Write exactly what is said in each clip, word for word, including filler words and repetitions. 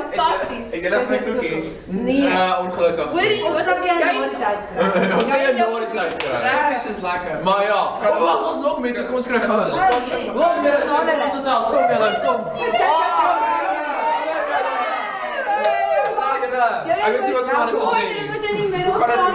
fantastisch. Ik denk dat het cookies. Nee. Ja, ongelukkig. Hoorie, wat is jij jij? nooit uit? Wat ben je nooit uitgegaan? Cookies is lekker. Maar ja, oh, wacht ons nog mensen, kom eens krijg gaan. Kom Jelle, kom van de zaal, kom Jelle, kom. Ik weet niet wat we hadden Gooi, gezien. jullie moeten in die middel staan.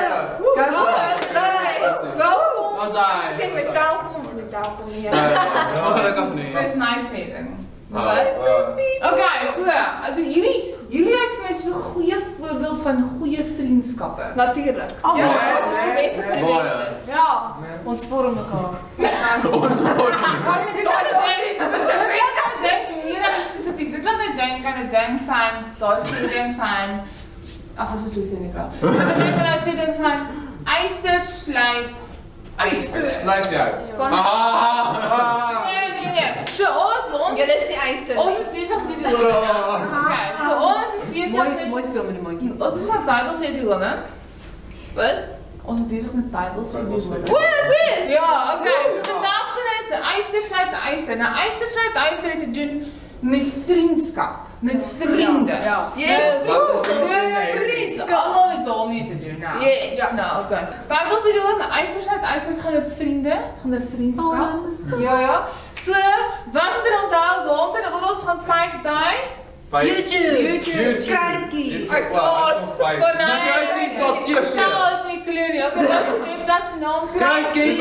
Welkom. Wat daar? Zeg metaal komt, metaal komt hier. Oh, gelukkig niet. First nice saving. Wat? Oké, so, jullie, jullie lijken voor mij zo'n goede voorbeeld van goede vriendschappen. Natuurlijk. Oh, Ja, Dat is de beste van de Mooi, beste. Ja, ons vormen elkaar. Maar dit laat my dink, dit laat my dink meer aan iets spesifieks. Dit laat my dink aan 'n ding van, daar is 'n ding van, ag, as dit lief in die kraal. Dit dink aan 'n ding van eyster slyp. Eyster slyp jou. Van Ah! Nee, nee, nee. So ons, ons, Julle is die eister. ons is besig met die hoone. Okay, so ons is besig Mooi, met, mooi speel met die mondjies. ons is met titles in die hoone. Wat? Ons is besig met titles in die hoone. Hoe is dit? Ja, oké, so vandag se is eyster sluit eyster. Nou eyster sluit eyster het te doen met vriendskap, met vriende. Ja. Yes. Ja, vriendskap. Almal het daarmee te doen nou. Yes. Ja, nou, oké. Maar wil jy doen, eyster sluit eyster gaan oor vriende, gaan oor vriendskap. Ja, ja. So, wanneer onthou waar dat ons gaan kyk daai YouTube. YouTube. Kruidkie. Ek slaas. Konijn. Dat is niet wat je Ik zal het niet kleuren. Ik heb dat ze webblad zijn naam Kruiskies.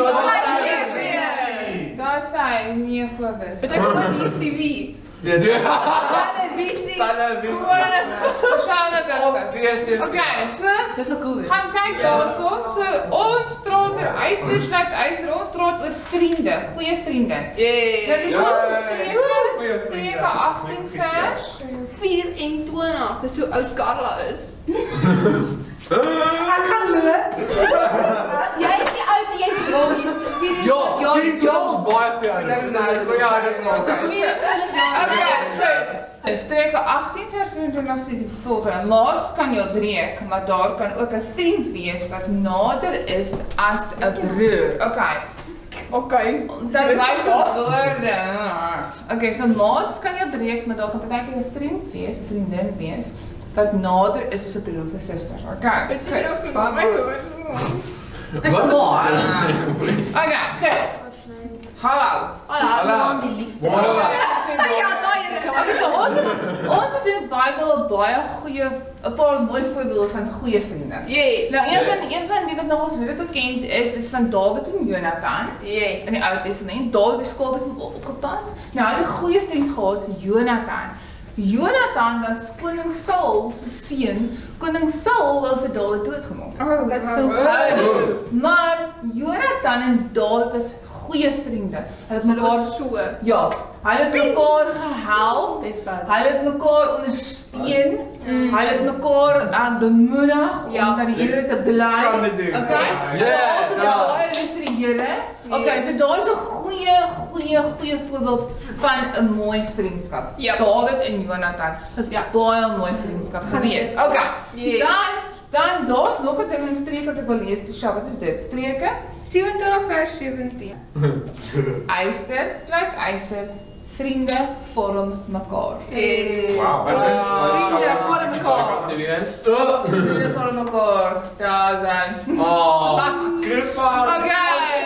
Daar zijn niet goed is. Het is gewoon die T V. Televisie. Televisie. Waarschijnlijk Of ook. D S T V. Oké, so. Dat is wel cool. Gaan kijken daar zo. So, ons straat er ijster, sluit ijster. Ons straat er vrienden. Goeie vrienden. Dat Yeah. is Ja, ons goeie vrienden. strepen achttien vers. vierentwintig. Dat is hoe oud Carla is. Ik ga lopen. Jij is die uit die heeft broodjes. Ja, die jongens baie goed uit. Ja, dat klopt. Oké, streken achttien vers vierentwintig sê die volgende. Maats kan jou breek, maar daar kan ook 'n vriend wees wat nader is as 'n broer. Oké. Oké. Dat wys op woorde. Oké, so maats kan jou breek, maar daar kan baie keer 'n vriend wees, 'n vriendin wees wat nader is as 'n broer of 'n suster. Oké. Het is ook van mij hoor. Dis mooi. Oké, goed. Hallo. Hallo. Die liefde. Ja, daai is het. Okay, so ons ons het in die Bybel baie goeie 'n paar mooi voorbeelde van goeie vriende. Yes. Nou een van een van die wat nog ons redelik bekend is is van Dawid en Jonathan Yes. in die Ou Testament. Dawid is skaap is opgepas. Nou hy het 'n goeie vriend gehad, Jonathan. Jonathan was koning Saul se seun. Koning Saul wou vir Dawid doodgemaak. Oh, dat So verhouding. Maar Jonathan en Dawid was goeie vriende. Hulle het mekaar so. ja, hulle het mekaar gehelp. Best bad. Hulle het mekaar ondersteun. Hulle het mekaar aan bemoedig Ja. om na die Here te bly. Kan dit doen. Okay? Ja. So Ja. altyd Ja. baie lief vir die Here. Okay, Yes. so daar is 'n goeie goeie goeie voorbeeld van 'n mooi vriendskap. Ja. Dawid en Jonathan. Dis Ja. baie mooi vriendskap gewees. Okay. Yes. Dan dan daar's nog 'n ding in streek wat ek wil lees. Sjoe, wat is dit? Streke? sewenentwintig vers sewentien. Eyster, sluit eyster. Vriende vorm mekaar. Yes. Wauw, wat Vriende vorm mekaar. Serieus? Vriende vorm mekaar. Daar zijn. Oh. Okay.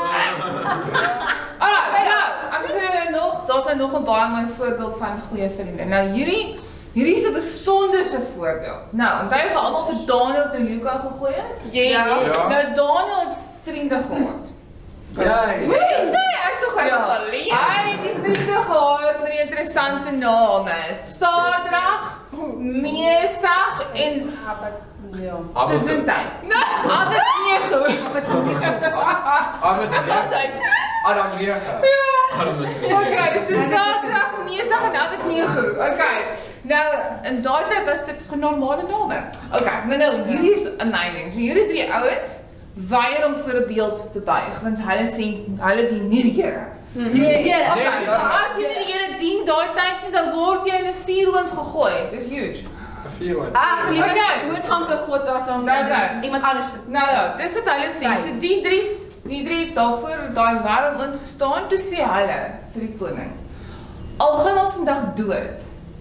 Alright, nou, ek het nog, daar zijn nog 'n baie mooi voorbeeld van goeie vriende. Nou hierdie hierdie is 'n besonderse voorbeeld. Nou, onthou jy almal vir Daniel en Luka gegooi is? Yes. Ja. Nou Daniel het vriende gehad. Ja. Weet jy, ek tog hy was alleen. Hy het die vriende gehad met die interessante name. Sadrag, Mesach en Ja. Gesondheid. Ander nege. Ahmed Dis altyd. Adam nege. Okay, so Sadrag, Mesach en ander nege. Okay. Nou, in daai tyd was dit normale name. Okay, nou nou, hierdie is amazing. So hierdie drie ouens weier om voor 'n beeld te buig, want hulle sê hulle dien nie die Here. Nee, nee, okay. As jy nie die Here dien daai tyd nie, dan word jy in 'n vuurhoond gegooi. Dis huge. Vier woord. Ag, jy Okay. moet dood gaan vir God as om Dis dit. iemand anders te Nou ja, dis wat hulle sê. So die drie, die drie het daarvoor daai warm ingestaan, toe sê hulle vir die koning: "Al gaan ons vandag dood,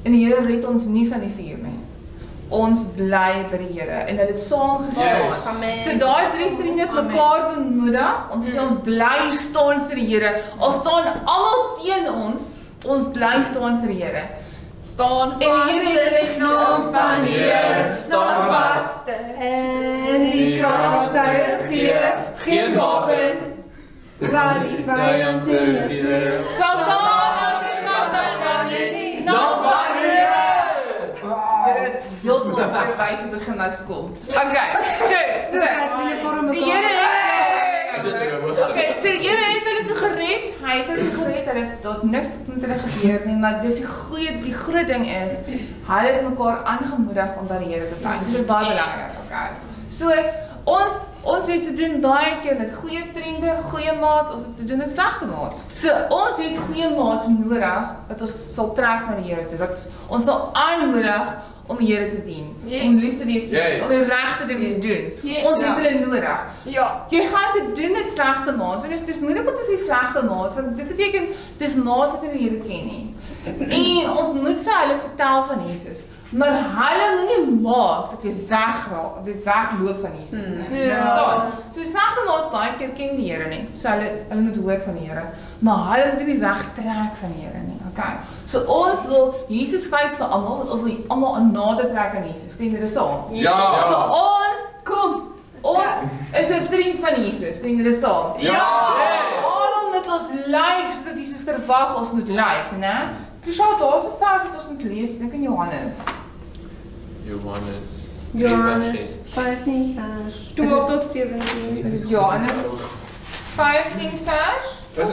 En die Here red ons nie van die vuur nie. Ons bly by die Here en hulle het saam gestaan. Amen. So daai drie vriende het mekaar bemoedig. Ons sê ons bly staan vir die Here. Al staan almal teen ons, ons bly staan vir die Here. Staan En die Here in die naam van die Here staan vas. En die krag gee geen wapen. Laat die vyand teen ons wees. Sal staan as jy vas staan in die naam van die Here. Dit heeltemal by wyse begin na skool. Okay, goed. So, die Here het Okay, so die Here het hulle toe gered. Hy het hulle gered. Hulle het tot niks met hulle gebeur nie, maar dis die goeie die groot ding is, hulle het mekaar aangemoedig om by die Here te bly. So dit is baie belangrik, okay. So ons ons het te doen daai keer met goeie vriende, goeie maats, ons het te doen met slegte maats. So ons het goeie maats nodig wat ons sal trek na die Here toe. Dat ons sal aanmoedig om die Here te dien. Yes. Om lief te wees, Yes. om die regte ding te doen. Yes. Ons het Ja. hulle nodig. Ja. Jy gaan te doen met slegte maats en dis dis moeilik om te sê slegte maats want dit beteken dis maats wat hulle die Here ken nie. En ons moet vir hulle vertel van Jesus. Maar hulle moenie maak dat jy wegraak, dit wegloop van Jesus nie. Ja. Verstaan? So slegte maats baie keer ken die Here nie. So hulle hulle moet hoor van die Here, maar hulle moet nie wegtrek van die Here nie. Okay. So ons wil Jesus wys vir almal, want ons wil almal aan nader trek aan Jesus. Stem julle saam? Ja. So ons kom ons is 'n vriend van Jesus. Stem julle saam? Ja. Waarom moet ons lyk sodat Jesus verwag ons moet lyk, né? Presies, daar's 'n vers wat ons moet lees, ek dink in Johannes. Johannes. Johannes vyftien vers twaalf tot sewentien. Is dit Johannes vyftien vers? Wat is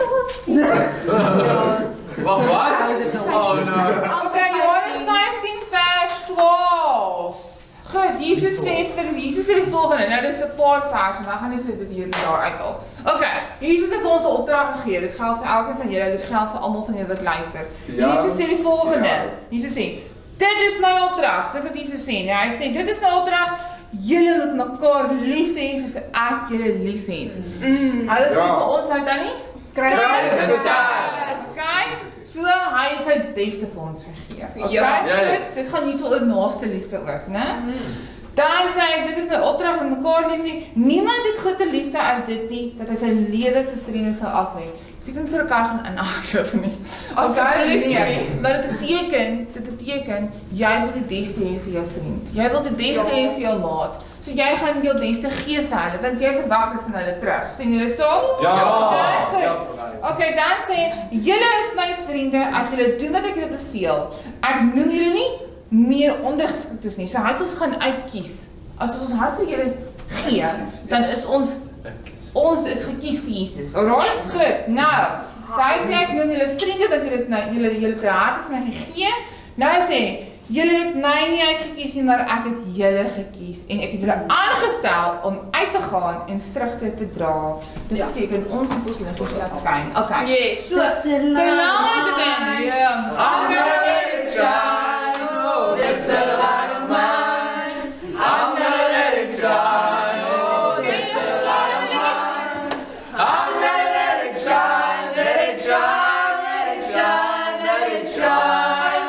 Wat wat? Oh no. Okay, Johannes vyftien vers twaalf. Goed, Jesus sê vir Jesus sê die volgende. Nou dis 'n paar verse, dan gaan jy sê dit hier daar uithaal. Okay, Jesus het ons 'n opdrag gegee. Dit geld vir elkeen van julle, dit geld vir almal van julle wat luister. Ja. Jesus sê die volgende. Ja. Jesus sê, dit is my opdrag. Dis wat Jesus sê. Nee, hy sê dit is my opdrag. Julle moet mekaar lief hê soos ek julle liefhet. Mm. Hulle sê Ja. vir ons uit dan nie? Christus. Kyk, so hy het sy beste vir ons gegee. Okay? Ja. Yes. Dit, dit gaan nie so oor naaste liefde ook, né? Dan sê hy, dit is my opdrag om mekaar lief te hê. Niemand het groter liefde as dit nie, dat hy sy lewe vir vriende sal aflê. Ek kan vir mekaar gaan inhardloop nie. Asseblief nee, nie. maar dit beteken, dit beteken jy wil die beste hê vir jou vriend. Jy wil die beste hê vir jou maat. So jy gaan jou beste gee vir hulle, want jy verwag dit van hulle terug. Stem julle saam? Ja. Okay, goed. Ja. Okay, dan sê julle is my vriende as julle doen wat ek julle beveel. Ek noem julle nie meer ondergeskiktes nie. So hy het ons gaan uitkies. As ons ons hart vir julle gee, dan is ons ons is gekies vir Jesus. Alright? Goed. Nou, hy sê ek noem julle vriende dat julle nou julle julle te harte van my gegee. Nou hy sê julle het my nie uitgekies nie, maar ek het julle gekies en ek het julle aangestel om uit te gaan en vrugte te dra. Dit beteken ons moet ons liggies laat skyn. Okay. Yes. So, belangrike ding. Ja. I'm gonna let it shine. Oh, that's the light of mine. I'm gonna let it shine. Oh, that's the light of mine. I'm gonna let it shine. Let it shine. Let it shine. Let it shine.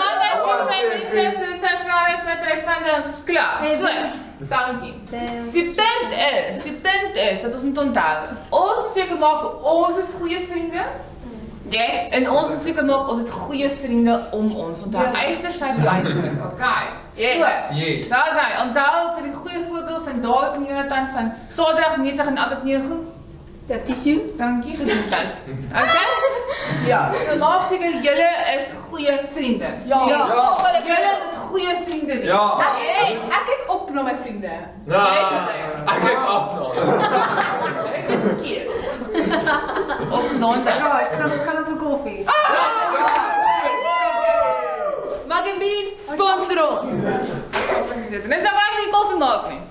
Klaar. So, dankie. Die punt is, die punt is dat ons moet onthou. Ons moet seker maak ons is goeie vriende. Yes. En ons moet seker maak ons het goeie vriende om ons. Onthou, eister sluit luister. Okay. Yes. So, Yes. daar is hy. Onthou vir die goeie voorbeeld van Dawid en Jonathan van Saterdag mesig en altyd nege. Dat is jou. Dankie, gesondheid. Okay? Ja, so maak seker julle is goeie vriende. Ja. Ja. Ja. Julle moet goeie vriende wees. Ja. Ek, ek kyk op na my vriende. Nou, ek kyk af na. Dit is verkeerd. Ons moet dan dan. Right, dan gaan we voor koffie. Mag en Bean, sponsor ons. Dit is nou waar ek nie koffie maak nie.